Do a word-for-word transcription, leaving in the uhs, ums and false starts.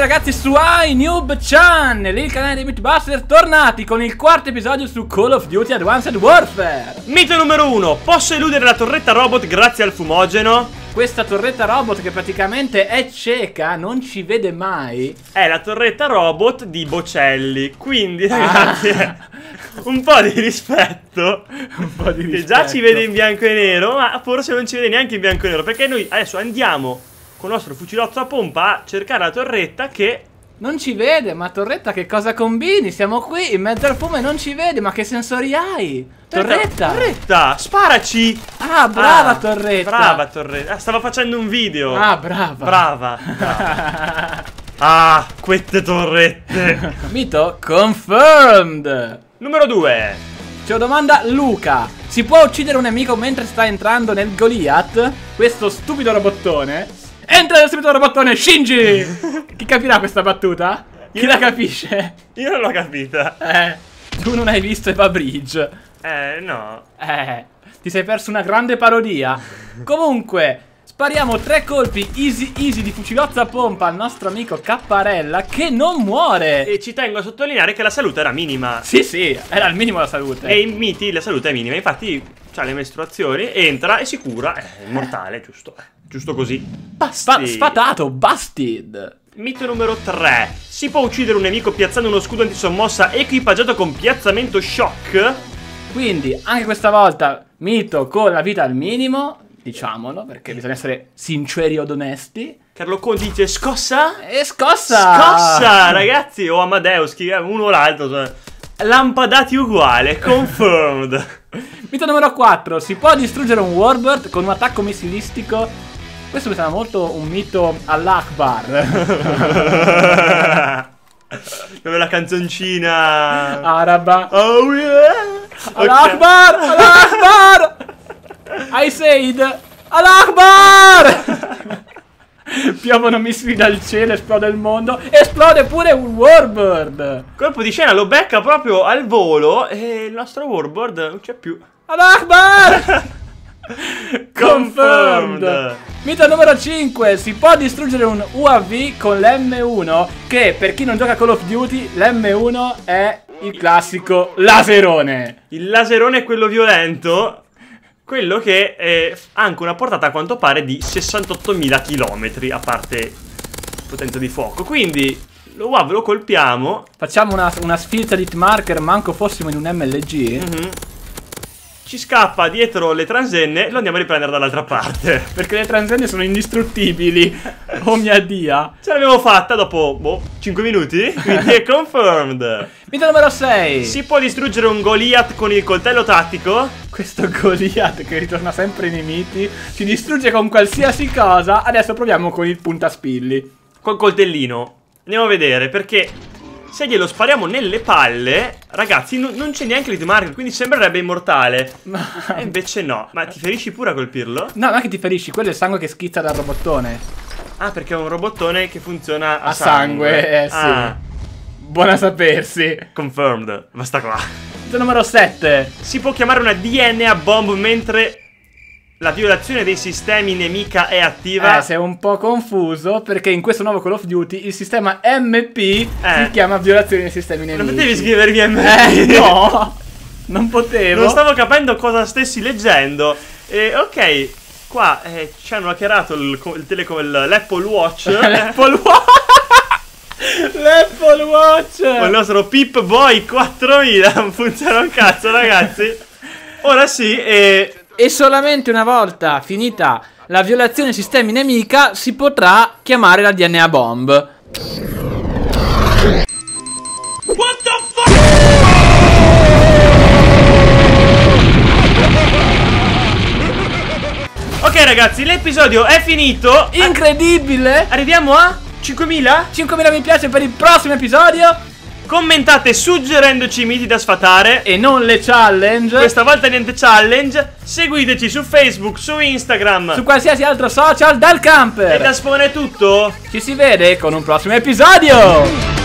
ragazzi su iNoob Channel, il canale dei Mythbusters, tornati con il quarto episodio su Call of Duty Advanced Warfare. Mito numero uno, posso eludere la torretta robot grazie al fumogeno? Questa torretta robot che praticamente è cieca, non ci vede mai. È la torretta robot di Bocelli, quindi ragazzi ah. un po' di rispetto. Un po' di rispetto. Che già ci vede in bianco e nero, ma forse non ci vede neanche in bianco e nero, perché noi adesso andiamo con il nostro fucilotto a pompa a cercare la torretta che non ci vede. Ma torretta, che cosa combini? Siamo qui in mezzo al fumo e non ci vede. Ma che sensori hai? Torretta, torretta, sparaci. Ah, brava ah, torretta. Brava torretta. Ah, stava facendo un video. Ah, brava. Brava, brava. Ah, queste torrette. Mito confirmed. Numero due. Ce lo domanda Luca. Si può uccidere un nemico mentre sta entrando nel Goliath? Questo stupido robottone entra nel stupido robottone Shinji. Chi capirà questa battuta? Chi Io la non... capisce? Io non l'ho capita. Eh, tu non hai visto Eva Bridge. Eh, no. Eh, ti sei perso una grande parodia. Comunque, spariamo tre colpi easy easy di fucilozzo a pompa al nostro amico Capparella, che non muore. E ci tengo a sottolineare che la salute era minima. Sì, sì, era al minimo la salute. E in Miti la salute è minima. Infatti c'ha le mestruazioni, entra e si cura. È immortale, giusto? Giusto così. Basti. Sfatato, busted. Mito numero tre. Si può uccidere un nemico piazzando uno scudo antisommossa equipaggiato con piazzamento shock? Quindi, anche questa volta, mito con la vita al minimo, diciamolo, perché bisogna essere sinceri ed onesti. Carlo Conti dice scossa? E scossa! Scossa, ragazzi! O Amadeus, uno o l'altro. Cioè. Lampadati uguale, confirmed. Mito numero quattro. Si può distruggere un Warbird con un attacco missilistico? Questo mi sembra molto un mito all'Akbar. Dove la canzoncina araba. Oh yeah! All'Akbar! All'Akbar! I said All'Akbar! Piovono missili dal cielo, esplode il mondo. Esplode pure un Warbird. Colpo di scena, lo becca proprio al volo e il nostro Warbird non c'è più. All'Akbar! Confirmed. Mito numero cinque. Si può distruggere un U A V con l'M uno, che per chi non gioca Call of Duty, l'M uno è il classico laserone. Il laserone è quello violento, quello che ha anche una portata a quanto pare di sessantottomila chilometri, a parte potenza di fuoco. Quindi lo U A V lo colpiamo. Facciamo una, una sfilza di hitmarker, manco fossimo in un M L G. Mm-hmm. Ci scappa dietro le transenne e lo andiamo a riprendere dall'altra parte. Perché le transenne sono indistruttibili. Oh mia dia. Ce l'abbiamo fatta dopo, boh, cinque minuti. Quindi è confirmed. Mito numero sei. Si può distruggere un Goliath con il coltello tattico? Questo Goliath che ritorna sempre nei miti ci distrugge con qualsiasi cosa. Adesso proviamo con il puntaspilli. Col coltellino. Andiamo a vedere, perché se glielo spariamo nelle palle, ragazzi, non c'è neanche l'hitmarker, quindi sembrerebbe immortale. Ma e invece no. Ma ti ferisci pure a colpirlo? No, non è che ti ferisci, quello è il sangue che schizza dal robottone. Ah, perché è un robottone che funziona a, a sangue. sangue. Eh sì. Ah. Buona sapersi. Confirmed. Basta qua. Numero sette. Si può chiamare una D N A bomb mentre la violazione dei sistemi nemica è attiva? Eh, sei un po' confuso, perché in questo nuovo Call of Duty il sistema M P eh. si chiama violazione dei sistemi nemici. Non potevi scrivermi M P? Eh, no, non potevo. Non stavo capendo cosa stessi leggendo. E ok, qua eh, ci hanno hackerato il, il telecom, l'Apple Watch. L'Apple Watch. L'Apple Watch. Con il nostro Pip Boy quattromila. Non funziona un cazzo, ragazzi. Ora sì, e... E solamente una volta finita la violazione sistemi nemica si potrà chiamare la D N A bomb. What the fuck? Ok ragazzi, l'episodio è finito. Incredibile. Arriviamo a cinquemila? cinquemila mi piace per il prossimo episodio. Commentate suggerendoci miti da sfatare e non le challenge. Questa volta niente challenge. Seguiteci su Facebook, su Instagram, su qualsiasi altro social dal camper. E da Spawn è tutto. Ci si vede con un prossimo episodio.